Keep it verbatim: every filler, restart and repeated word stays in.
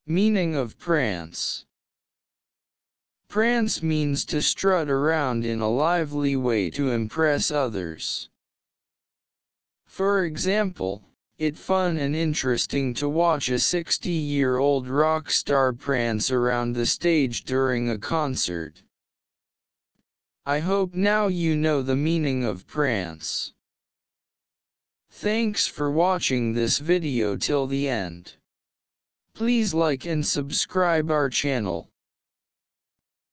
Meaning of prance. Prance means to strut around in a lively way to impress others. For example, it's fun and interesting to watch a sixty-year-old rock star prance around the stage during a concert. I hope now you know the meaning of prance. Thanks for watching this video till the end. Please like and subscribe our channel.